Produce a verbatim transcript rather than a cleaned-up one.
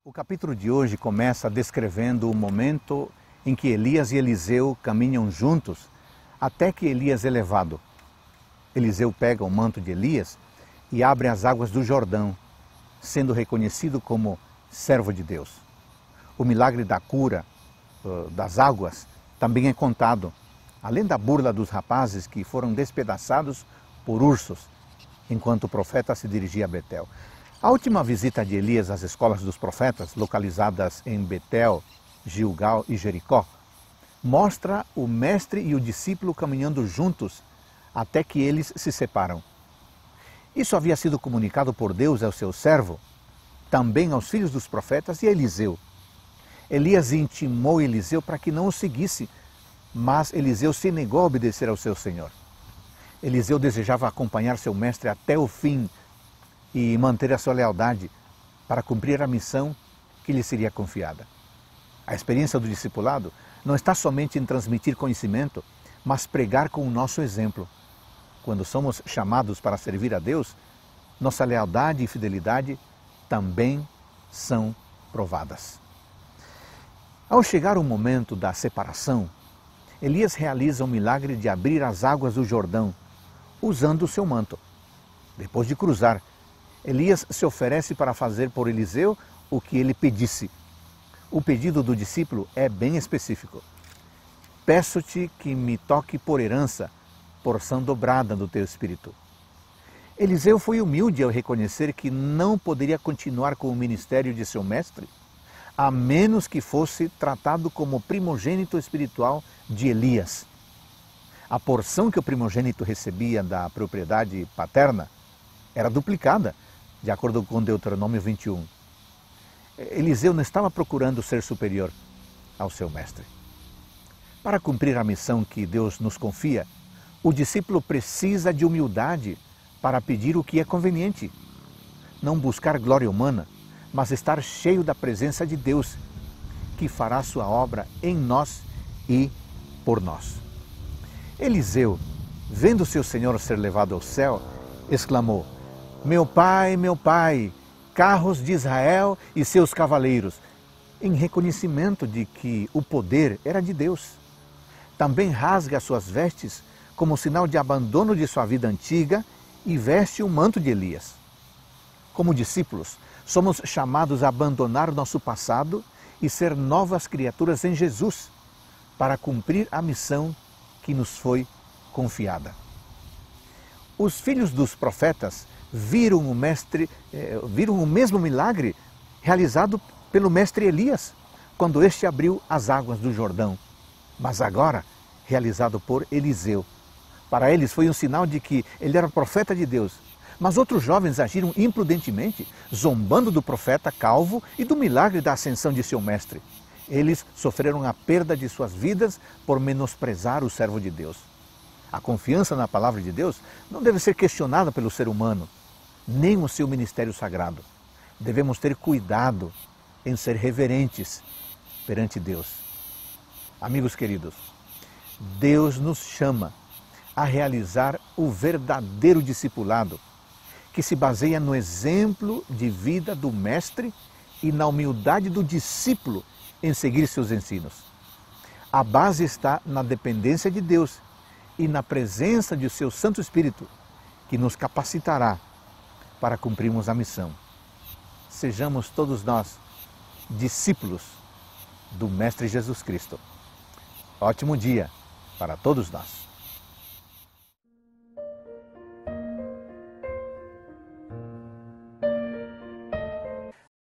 O capítulo de hoje começa descrevendo o momento em que Elias e Eliseu caminham juntos até que Elias é levado. Eliseu pega o manto de Elias e abre as águas do Jordão, sendo reconhecido como servo de Deus. O milagre da cura uh, das águas também é contado, além da burla dos rapazes que foram despedaçados por ursos, enquanto o profeta se dirigia a Betel. A última visita de Elias às escolas dos profetas, localizadas em Betel, Gilgal e Jericó, mostra o mestre e o discípulo caminhando juntos até que eles se separam. Isso havia sido comunicado por Deus ao seu servo, também aos filhos dos profetas e a Eliseu. Elias intimou Eliseu para que não o seguisse, mas Eliseu se negou a obedecer ao seu senhor. Eliseu desejava acompanhar seu mestre até o fim e manter a sua lealdade para cumprir a missão que lhe seria confiada. A experiência do discipulado não está somente em transmitir conhecimento, mas pregar com o nosso exemplo. Quando somos chamados para servir a Deus, nossa lealdade e fidelidade também são provadas. Ao chegar o momento da separação, Elias realiza o milagre de abrir as águas do Jordão, usando o seu manto. Depois de cruzar, Elias se oferece para fazer por Eliseu o que ele pedisse. O pedido do discípulo é bem específico. Peço-te que me toque por herança, porção dobrada do teu espírito. Eliseu foi humilde ao reconhecer que não poderia continuar com o ministério de seu mestre, a menos que fosse tratado como primogênito espiritual de Elias. A porção que o primogênito recebia da propriedade paterna era duplicada, de acordo com Deuteronômio vinte e um. Eliseu não estava procurando ser superior ao seu mestre. Para cumprir a missão que Deus nos confia, o discípulo precisa de humildade para pedir o que é conveniente. Não buscar glória humana, mas estar cheio da presença de Deus, que fará sua obra em nós e por nós. Eliseu, vendo seu senhor ser levado ao céu, exclamou: meu pai, meu pai, carros de Israel e seus cavaleiros, em reconhecimento de que o poder era de Deus. Também rasga suas vestes como sinal de abandono de sua vida antiga e veste o manto de Elias. Como discípulos, somos chamados a abandonar nosso passado e ser novas criaturas em Jesus, para cumprir a missão que nos foi confiada. Os filhos dos profetas viram o mestre, eh, viram o mesmo milagre realizado pelo mestre Elias, quando este abriu as águas do Jordão, mas agora realizado por Eliseu. Para eles foi um sinal de que ele era profeta de Deus, mas outros jovens agiram imprudentemente, zombando do profeta calvo e do milagre da ascensão de seu mestre. Eles sofreram a perda de suas vidas por menosprezar o servo de Deus. A confiança na palavra de Deus não deve ser questionada pelo ser humano, nem o seu ministério sagrado. Devemos ter cuidado em ser reverentes perante Deus. Amigos queridos, Deus nos chama a realizar o verdadeiro discipulado, que se baseia no exemplo de vida do mestre e na humildade do discípulo em seguir seus ensinos. A base está na dependência de Deus e na presença de seu Santo Espírito, que nos capacitará para cumprirmos a missão. Sejamos todos nós discípulos do Mestre Jesus Cristo. Ótimo dia para todos nós.